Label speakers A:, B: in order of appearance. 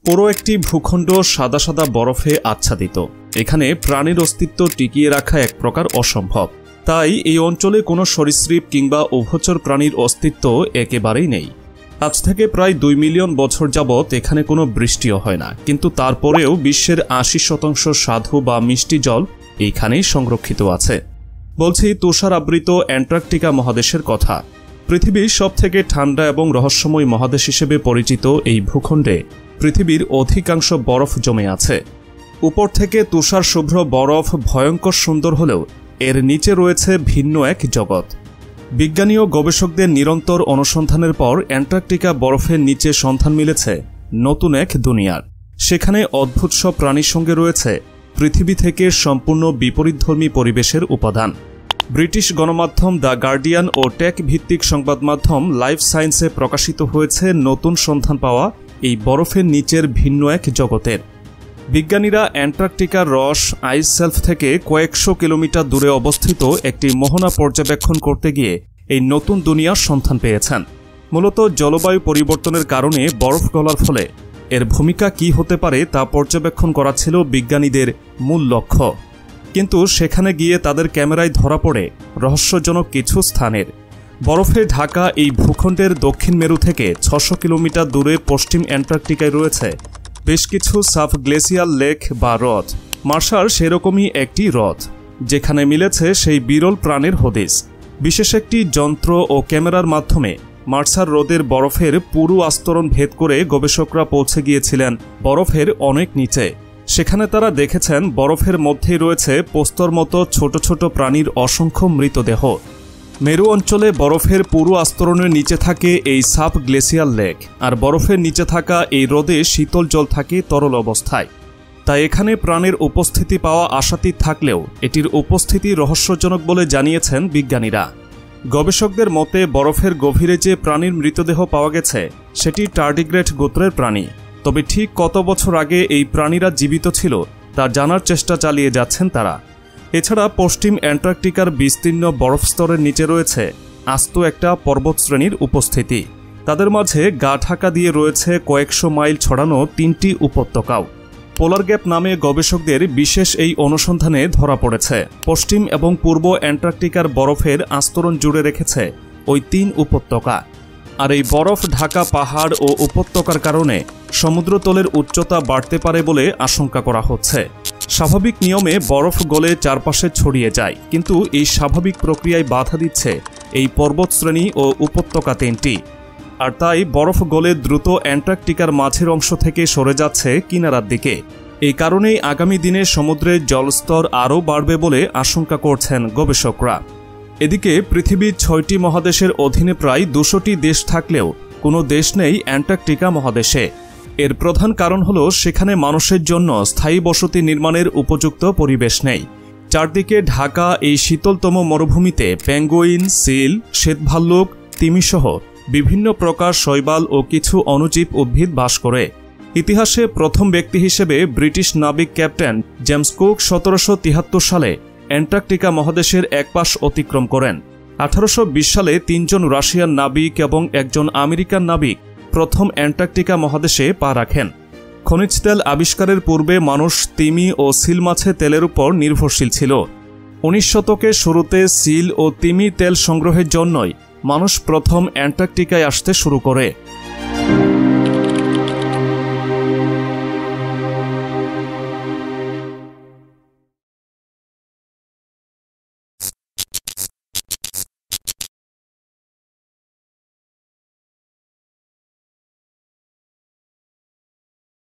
A: পুরো একটি ভূখণ্ড সাদা সাদা বরফে আচ্ছাদিত। এখানে প্রাণীর অস্তিত্ব টিকিয়ে রাখা এক প্রকার অসম্ভব। তাই এই অঞ্চলে কোনো সরীসৃপ কিংবা উভচর প্রাণীর অস্তিত্ব একেবারেই নেই। আজ থেকে প্রায় 2 মিলিয়ন বছর যাবৎ এখানে কোনো বৃষ্টিও হয় না, কিন্তু তারপরেও বিশ্বের 80% স্বাদু বা মিষ্টি জল এইখানেই সংরক্ষিত আছে। বলছি তুষার আবৃত অ্যান্টার্কটিকা মহাদেশের কথা। পৃথিবীর সবথেকে ঠান্ডা এবং রহস্যময় মহাদেশ হিসেবে পরিচিত এই ভূখণ্ডে পৃথিবীর অধিকাংশ বরফ জমে আছে। উপর থেকে তুষার শুভ্র বরফ ভয়ঙ্কর সুন্দর হলেও এর নিচে রয়েছে ভিন্ন এক জগৎ। বিজ্ঞানী ও গবেষকদের নিরন্তর অনুসন্ধানের পর অ্যান্টার্কটিকা বরফের নিচে সন্ধান মিলেছে নতুন এক দুনিয়ার। সেখানে অদ্ভুত সব প্রাণীর সঙ্গে রয়েছে পৃথিবী থেকে সম্পূর্ণ বিপরীতধর্মী পরিবেশের উপাদান। ব্রিটিশ গণমাধ্যম দ্য গার্ডিয়ান ও টেক ভিত্তিক সংবাদ মাধ্যম লাইফ সায়েন্সে প্রকাশিত হয়েছে নতুন সন্ধান পাওয়া এই বরফের নিচের ভিন্ন এক জগতের। বিজ্ঞানীরা অ্যান্টার্কটিকার রস আইস শেলফ থেকে কয়েকশো কিলোমিটার দূরে অবস্থিত একটি মোহনা পর্যবেক্ষণ করতে গিয়ে এই নতুন দুনিয়ার সন্ধান পেয়েছেন। মূলত জলবায়ু পরিবর্তনের কারণে বরফ গলার ফলে এর ভূমিকা কী হতে পারে তা পর্যবেক্ষণ করা ছিল বিজ্ঞানীদের মূল লক্ষ্য। কিন্তু সেখানে গিয়ে তাদের ক্যামেরায় ধরা পড়ে রহস্যজনক কিছু স্থানের। বরফে ঢাকা এই ভূখণ্ডের দক্ষিণ মেরু থেকে 600 কিলোমিটার দূরে পশ্চিম অ্যান্টার্কটিকায় রয়েছে বেশ কিছু সাব গ্লেসিয়াল লেক বা হ্রদ। মার্শার সেরকমই একটি হ্রদ, যেখানে মিলেছে সেই বিরল প্রাণের হদিস। বিশেষ একটি যন্ত্র ও ক্যামেরার মাধ্যমে মার্শার হ্রদের বরফের পুরু আস্তরণ ভেদ করে গবেষকরা পৌঁছে গিয়েছিলেন বরফের অনেক নিচে। সেখানে তারা দেখেছেন বরফের মধ্যেই রয়েছে পোস্তর মতো ছোট ছোট প্রাণীর অসংখ্য মৃতদেহ। মেরু অঞ্চলে বরফের পুরু আস্তরণের নিচে থাকে এই সাব গ্লেসিয়াল লেক, আর বরফের নিচে থাকা এই হ্রদে শীতল জল থাকে তরল অবস্থায়। তাই এখানে প্রাণের উপস্থিতি পাওয়া আশাতীত থাকলেও এটির উপস্থিতি রহস্যজনক বলে জানিয়েছেন বিজ্ঞানীরা। গবেষকদের মতে বরফের গভীরে যে প্রাণীর মৃতদেহ পাওয়া গেছে সেটি টার্ডিগ্রেড গোত্রের প্রাণী। তবে ঠিক কত বছর আগে এই প্রাণীরা জীবিত ছিল তা জানার চেষ্টা চালিয়ে যাচ্ছেন তারা। এছাড়া পশ্চিম অ্যান্টার্কটিকার বিস্তীর্ণ বরফ স্তরের নিচে রয়েছে আস্ত একটা পর্বতশ্রেণীর উপস্থিতি। তাদের মাঝে গা ঢাকা দিয়ে রয়েছে কয়েকশো মাইল ছড়ানো 3টি উপত্যকাও। পোলার গ্যাপ নামে গবেষকদের বিশেষ এই অনুসন্ধানে ধরা পড়েছে পশ্চিম এবং পূর্ব অ্যান্টার্কটিকার বরফের আস্তরণ জুড়ে রেখেছে ওই 3 উপত্যকা। আর এই বরফ ঢাকা পাহাড় ও উপত্যকার কারণে সমুদ্রতলের উচ্চতা বাড়তে পারে বলে আশঙ্কা করা হচ্ছে। স্বাভাবিক নিয়মে বরফ গলে চারপাশে ছড়িয়ে যায়, কিন্তু এই স্বাভাবিক প্রক্রিয়ায় বাধা দিচ্ছে এই পর্বতশ্রেণী ও উপত্যকা 3টি। আর তাই বরফ গলে দ্রুত অ্যান্টার্কটিকার মাঝের অংশ থেকে সরে যাচ্ছে কিনারার দিকে। এই কারণেই আগামী দিনে সমুদ্রের জলস্তর আরও বাড়বে বলে আশঙ্কা করছেন গবেষকরা। এদিকে পৃথিবীর 6টি মহাদেশের অধীনে প্রায় 200টি দেশ থাকলেও কোনো দেশ নেই অ্যান্টার্কটিকা মহাদেশে। এর প্রধান কারণ হলো সেখানে মানুষের জন্য স্থায়ী বসতি নির্মাণের উপযুক্ত পরিবেশ নেই। চারদিকে ঢাকা এই শীতলতম মরুভূমিতে পেঙ্গুইন, সিল, শ্বেতভাল্লুক, তিমিসহ বিভিন্ন প্রকার শৈবাল ও কিছু অণুজীব উদ্ভিদ বাস করে। ইতিহাসে প্রথম ব্যক্তি হিসেবে ব্রিটিশ নাবিক ক্যাপ্টেন জেমস কুক 1773 সালে অ্যান্টার্কটিকা মহাদেশের এক পাশ অতিক্রম করেন। 1820 সালে 3 জন রাশিয়ান নাবিক এবং একজন আমেরিকান নাবিক প্রথম অ্যান্টার্কটিকা মহাদেশে পা রাখেন। খনিজ তেল আবিষ্কারের পূর্বে মানুষ তিমি ও সিল মাছে তেলের উপর নির্ভরশীল ছিল। 19 শতকের শুরুতে সিল ও তিমি তেল সংগ্রহের জন্যই মানুষ প্রথম অ্যান্টার্কটিকায় আসতে শুরু করে।